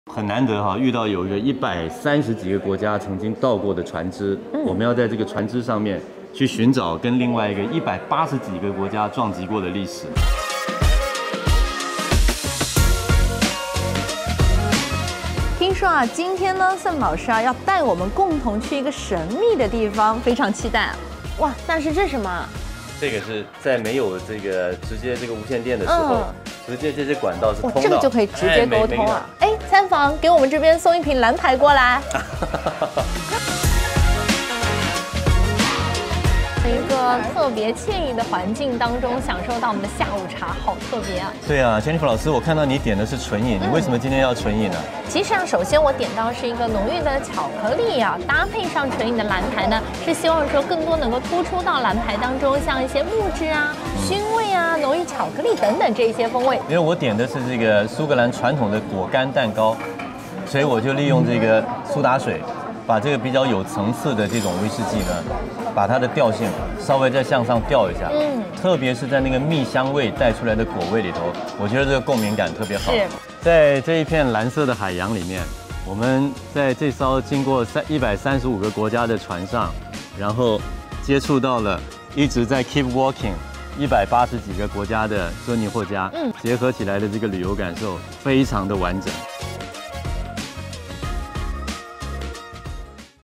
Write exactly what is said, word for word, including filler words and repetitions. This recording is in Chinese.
很难得哈，遇到有一个一百三十几个国家曾经到过的船只，嗯、我们要在这个船只上面去寻找跟另外一个一百八十几个国家撞击过的历史。 听说啊，今天呢，宋老师啊要带我们共同去一个神秘的地方，非常期待。哇，但是这是什么？ 这个是在没有这个直接这个无线电的时候。嗯直接这些管道是通道， 这个就可以直接沟通啊！哎，参访，给我们这边送一瓶蓝牌过来。一个特别惬意的环境当中，享受到我们的下午茶，好特别啊！ 对啊 ，Jennifer 老师，我看到你点的是纯饮，你为什么今天要纯饮呢？ 其实啊，首先我点到是一个浓郁的巧克力啊，搭配上纯饮的蓝牌呢，是希望说更多能够突出到蓝牌当中，像一些木质啊、熏味啊、浓郁巧克力等等这一些风味。 因为我点的是这个苏格兰传统的果干蛋糕，所以我就利用这个苏打水。把这个比较有层次的这种威士忌呢，把它的调性稍微再向上调一下，嗯，特别是在那个蜜香味带出来的果味里头，我觉得这个共鸣感特别好。 是， 在这一片蓝色的海洋里面，我们在这艘经过三一百三十五个国家的船上，然后接触到了一直在 keep walking 一百八十几个国家的珍妮获加，嗯，结合起来的这个旅游感受非常的完整。